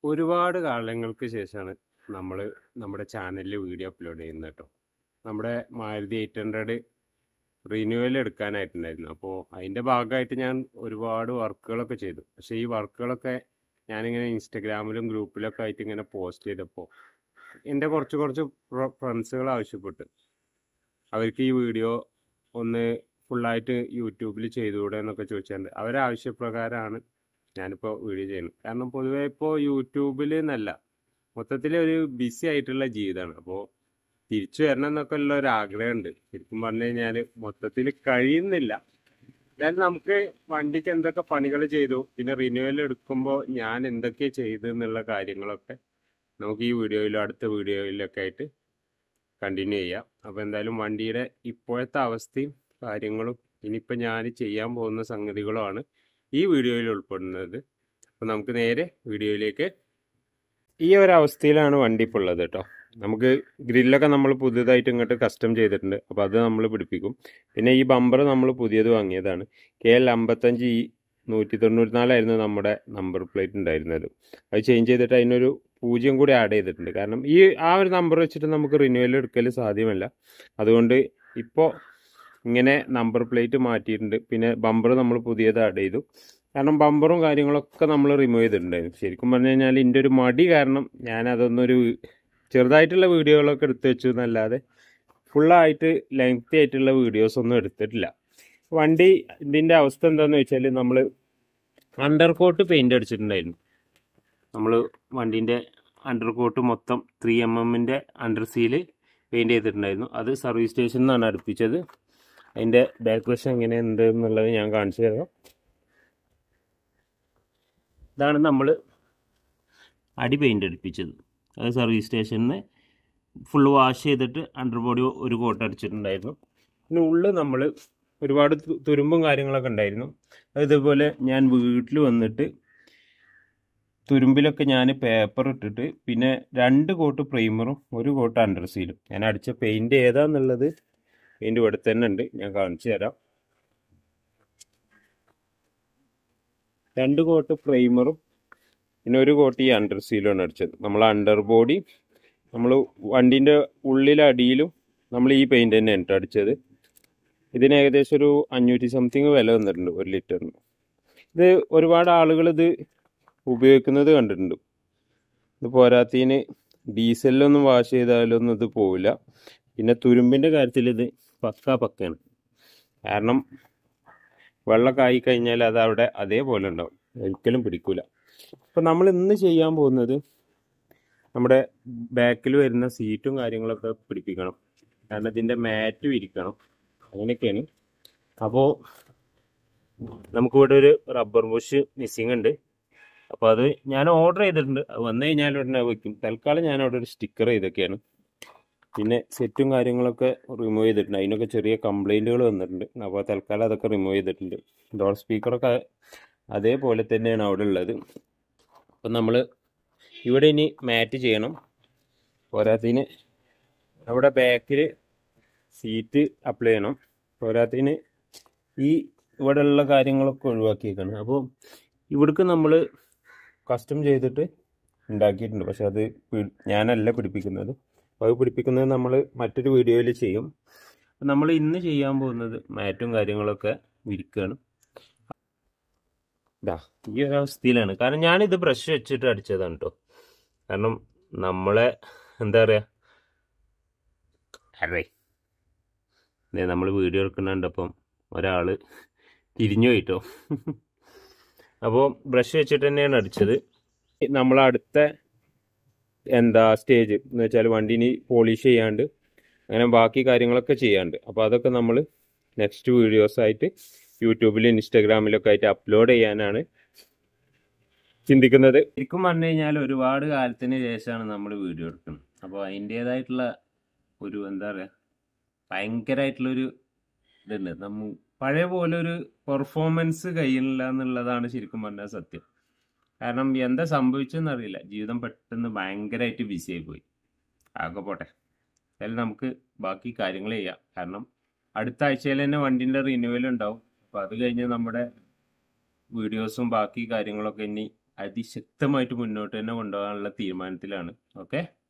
ഒരുപാട് കാലങ്ങൾക്ക് ശേഷമാണ് നമ്മൾ നമ്മുടെ ചാനലിൽ വീഡിയോ അപ്ലോഡ് ചെയ്യുന്നത് കേട്ടോ. നമ്മുടെ മാരുതി 800 റിന്യൂവൽ എടുക്കാനായിട്ടുണ്ടായിരുന്നു. അപ്പോൾ അതിൻ്റെ ഭാഗമായിട്ട് ഞാൻ ഒരുപാട് വർക്കുകളൊക്കെ ചെയ്തു. പക്ഷേ ഈ വർക്കുകളൊക്കെ ഞാനിങ്ങനെ ഇൻസ്റ്റഗ്രാമിലും ഗ്രൂപ്പിലൊക്കെ ആയിട്ട് ഇങ്ങനെ പോസ്റ്റ് ചെയ്തപ്പോൾ എൻ്റെ കുറച്ച് ഫ്രണ്ട്സുകൾ ആവശ്യപ്പെട്ടു, അവർക്ക് ഈ വീഡിയോ ഒന്ന് ഫുള്ളായിട്ട് യൂട്യൂബിൽ ചെയ്തുകൂടെ എന്നൊക്കെ ചോദിച്ചിട്ടുണ്ട്. അവരെ ആവശ്യപ്രകാരമാണ് ഞാനിപ്പോൾ വീഡിയോ ചെയ്യുന്നത്. കാരണം പൊതുവേ ഇപ്പോൾ യൂട്യൂബിൽ എന്നല്ല, മൊത്തത്തിൽ ഒരു ബിസി ആയിട്ടുള്ള ജീവിതമാണ്. അപ്പോൾ തിരിച്ചു വരണം എന്നൊക്കെ ഉള്ള ഒരു ആഗ്രഹമുണ്ട്. ശരിക്കും പറഞ്ഞു കഴിഞ്ഞാൽ മൊത്തത്തിൽ കഴിയുന്നില്ല. എന്തായാലും നമുക്ക് വണ്ടിക്ക് എന്തൊക്കെ പണികൾ ചെയ്തു, പിന്നെ റിന്യൂവൽ എടുക്കുമ്പോൾ ഞാൻ എന്തൊക്കെ ചെയ്തു എന്നുള്ള കാര്യങ്ങളൊക്കെ നമുക്ക് ഈ വീഡിയോയിലും അടുത്ത വീഡിയോയിലൊക്കെ ആയിട്ട് കണ്ടിന്യൂ ചെയ്യാം. അപ്പോൾ എന്തായാലും വണ്ടിയുടെ ഇപ്പോഴത്തെ അവസ്ഥയും കാര്യങ്ങളും ഇനിയിപ്പോൾ ഞാൻ ചെയ്യാൻ പോകുന്ന സംഗതികളുമാണ് ഈ വീഡിയോയിൽ ഉൾപ്പെടുന്നത്. അപ്പോൾ നമുക്ക് നേരെ വീഡിയോയിലേക്ക്. ഈ ഒരു അവസ്ഥയിലാണ് വണ്ടി ഇപ്പോൾ ഉള്ളത് കേട്ടോ. നമുക്ക് ഗ്രില്ലൊക്കെ നമ്മൾ പുതിയതായിട്ട് ഇങ്ങോട്ട് കസ്റ്റം ചെയ്തിട്ടുണ്ട്. അപ്പോൾ അത് നമ്മൾ പിടിപ്പിക്കും. പിന്നെ ഈ ബമ്പർ നമ്മൾ പുതിയത് വാങ്ങിയതാണ്. KL 55 194 നമ്മുടെ നമ്പർ പ്ലേറ്റ് ഉണ്ടായിരുന്നത്. അത് ചേഞ്ച് ചെയ്തിട്ട് അതിനൊരു 0 കൂടി ആഡ് ചെയ്തിട്ടുണ്ട്. കാരണം ആ ഒരു നമ്പർ വെച്ചിട്ട് നമുക്ക് റിന്യൂവൽ എടുക്കൽ സാധ്യമല്ല. അതുകൊണ്ട് ഇപ്പോൾ ഇങ്ങനെ നമ്പർ പ്ലേറ്റ് മാറ്റിയിട്ടുണ്ട്. പിന്നെ ബമ്പർ നമ്മൾ പുതിയത് ആഡ് ചെയ്തു. കാരണം ബമ്പറും കാര്യങ്ങളൊക്കെ നമ്മൾ റിമൂവ് ചെയ്തിട്ടുണ്ടായിരുന്നു. ശരിക്കും പറഞ്ഞു കഴിഞ്ഞാൽ ഇതിൻ്റെ ഒരു മടി കാരണം ഞാൻ അതൊന്നൊരു ചെറുതായിട്ടുള്ള വീഡിയോകളൊക്കെ എടുത്ത് വെച്ചു എന്നല്ലാതെ ഫുള്ളായിട്ട് ലെങ്തി ആയിട്ടുള്ള വീഡിയോസ് ഒന്നും എടുത്തിട്ടില്ല. വണ്ടി ഇതിൻ്റെ അവസ്ഥ എന്താണെന്ന് വെച്ചാൽ നമ്മൾ അണ്ടർ കോട്ട് പെയിൻ്റ് അടിച്ചിട്ടുണ്ടായിരുന്നു. നമ്മൾ വണ്ടീൻ്റെ അണ്ടർ കോട്ട് മൊത്തം 3mm അണ്ടർ സീല് പെയിൻറ് ചെയ്തിട്ടുണ്ടായിരുന്നു. അത് സർവീസ് സ്റ്റേഷനിൽ നിന്നാണ് അടുപ്പിച്ചത്. അതിൻ്റെ ബാക്ക് വശം എങ്ങനെയുണ്ട് എന്നുള്ളത് ഞാൻ കാണിച്ചു തരാം. ഇതാണ് നമ്മൾ അടി പെയിൻ്റ് അടുപ്പിച്ചത്. അത് സർവീസ് സ്റ്റേഷനിൽ നിന്ന് ഫുൾ വാഷ് ചെയ്തിട്ട് അണ്ടർ ബോഡി ഒരു കോട്ട് അടിച്ചിട്ടുണ്ടായിരുന്നു. പിന്നെ ഉള്ളിൽ നമ്മൾ ഒരുപാട് തുരുമ്പും കാര്യങ്ങളൊക്കെ ഉണ്ടായിരുന്നു. ഇതുപോലെ ഞാൻ വീട്ടിൽ വന്നിട്ട് തുരുമ്പിലൊക്കെ ഞാൻ പേപ്പർ ഇട്ടിട്ട് പിന്നെ 2 കോട്ട് പ്രൈമറും 1 കോട്ട് അണ്ടർ സീലും ഞാൻ അടിച്ച പെയിൻറ് ഏതാന്നുള്ളത് പെയിൻറ് ഇവിടെ തന്നെ ഉണ്ട്, ഞാൻ കാണിച്ചു തരാം. 2 കോട്ട് പ്രൈമറും പിന്നെ 1 കോട്ട് ഈ അണ്ടർ സീലുമാണ് അടിച്ചത്. നമ്മൾ അണ്ടർ ബോഡി നമ്മൾ വണ്ടീൻ്റെ ഉള്ളിലടിയിലും നമ്മൾ ഈ പെയിൻറ് തന്നെ ഉണ്ട് അടിച്ചത്. ഇതിന് ഏകദേശം ഒരു 500 സംതിങ് വില വന്നിട്ടുണ്ട് 1 ലിറ്ററിന്. ഇത് ഒരുപാട് ആളുകൾ ഇത് ഉപയോഗിക്കുന്നത് കണ്ടിട്ടുണ്ട്. ഇത് പോരാത്തതിന് ഡീസലിലൊന്നും വാഷ് ചെയ്താലൊന്നും ഇത് പോവില്ല. പിന്നെ തുരുമ്പിൻ്റെ കാര്യത്തിൽ ഇത് പക്കയാണ്. കാരണം വെള്ളമൊക്കെ ആയിക്കഴിഞ്ഞാൽ അത് അവിടെ അതേപോലെ ഉണ്ടാവും, ഒരിക്കലും പിടിക്കില്ല. അപ്പോൾ നമ്മൾ ഇന്ന് ചെയ്യാൻ പോകുന്നത് നമ്മുടെ ബാക്കിൽ വരുന്ന സീറ്റും കാര്യങ്ങളൊക്കെ പിടിപ്പിക്കണം. കാരണം ഇതിൻ്റെ മാറ്റ് വിരിക്കണം, അങ്ങനെയൊക്കെയാണ്. അപ്പോൾ നമുക്കിവിടെ ഒരു റബ്ബർ ബുഷ് മിസ്സിങ് ഉണ്ട്. അപ്പോൾ അത് ഞാൻ ഓർഡർ ചെയ്തിട്ടുണ്ട്. അത് വന്നു കഴിഞ്ഞാൽ ഉടനെ വയ്ക്കും. തൽക്കാലം ഞാൻ അവിടെ ഒരു സ്റ്റിക്കർ ചെയ്തൊക്കെയാണ്. പിന്നെ സെറ്റും കാര്യങ്ങളൊക്കെ റിമൂവ് ചെയ്തിട്ടുണ്ട്. അതിനൊക്കെ ചെറിയ കംപ്ലൈൻറ്റുകൾ വന്നിട്ടുണ്ട്. അപ്പോൾ തൽക്കാലം അതൊക്കെ റിമൂവ് ചെയ്തിട്ടുണ്ട്. ഡോർ സ്പീക്കറൊക്കെ അതേപോലെ തന്നെയാണ് അവിടെ ഉള്ളത്. അപ്പം നമ്മൾ ഇവിടെ ഇനി മാറ്റ് ചെയ്യണം. പോരാത്തതിന് അവിടെ ബാക്കിൽ സീറ്റ് അപ്ലൈ ചെയ്യണം. പോരാത്തതിന് ഈ ഇവിടെ ഉള്ള കാര്യങ്ങളൊക്കെ ഒഴിവാക്കിയേക്കാണ്. അപ്പോൾ ഇവിടേക്ക് നമ്മൾ കസ്റ്റം ചെയ്തിട്ട് ഉണ്ടാക്കിയിട്ടുണ്ട്. പക്ഷെ അത് ഞാനല്ല പിടിപ്പിക്കുന്നത്. അപ്പോൾ അത് പിടിപ്പിക്കുന്നത് നമ്മൾ മറ്റൊരു വീഡിയോയിൽ ചെയ്യും. അപ്പം നമ്മൾ ഇന്ന് ചെയ്യാൻ പോകുന്നത് മാറ്റും കാര്യങ്ങളൊക്കെ വിരിക്കുകയാണ്. ഇതാ ഈ ഒരു അവസ്ഥയിലാണ്. കാരണം ഞാനിത് ബ്രഷ് വെച്ചിട്ട് അടിച്ചതാണ് കേട്ടോ. കാരണം നമ്മളെ എന്താ പറയുക, നമ്മൾ വീഡിയോ എടുക്കുന്നുണ്ടപ്പം ഒരാൾ തിരിഞ്ഞു പോയിട്ടോ. അപ്പോൾ ബ്രഷ് വെച്ചിട്ട് തന്നെയാണ് അടിച്ചത്. നമ്മളടുത്ത സ്റ്റേജ് എന്ന് വെച്ചാൽ വണ്ടീനി പോളിഷ് ചെയ്യാണ്ട് അങ്ങനെ ബാക്കി കാര്യങ്ങളൊക്കെ ചെയ്യാണ്ട്. അപ്പോൾ അതൊക്കെ നമ്മൾ നെക്സ്റ്റ് വീഡിയോസായിട്ട് യൂട്യൂബിലും ഇൻസ്റ്റാഗ്രാമിലൊക്കെ ആയിട്ട് അപ്ലോഡ് ചെയ്യാനാണ് ചിന്തിക്കുന്നത്. ശരിക്കും പറഞ്ഞു കഴിഞ്ഞാൽ ഒരുപാട് കാലത്തിന് ശേഷമാണ് നമ്മൾ വീഡിയോ എടുക്കുന്നത്. അപ്പോൾ അതിൻ്റേതായിട്ടുള്ള ഒരു എന്താ പറയുക, ഭയങ്കരമായിട്ടുള്ളൊരു ഇതുണ്ട്. പഴയ പോലെ ഒരു പെർഫോമൻസ് കഴിയില്ല എന്നുള്ളതാണ് ശരിക്കും പറഞ്ഞാൽ സത്യം. കാരണം എന്താ സംഭവിച്ചെന്നറിയില്ല, ജീവിതം പെട്ടെന്ന് ഭയങ്കരമായിട്ട് ബിസിയായി പോയി. ആകെ പോട്ടെ, എന്തായാലും നമുക്ക് ബാക്കി കാര്യങ്ങൾ ചെയ്യാം. കാരണം അടുത്ത ആഴ്ചയിൽ തന്നെ വണ്ടീൻ്റെ റിന്യൂവൽ ഉണ്ടാവും. അപ്പോൾ അത് കഴിഞ്ഞ് നമ്മുടെ വീഡിയോസും ബാക്കി കാര്യങ്ങളൊക്കെ ഇനി അതിശക്തമായിട്ട് മുന്നോട്ട് തന്നെ കൊണ്ടുപോകാനുള്ള തീരുമാനത്തിലാണ്. ഓക്കെ.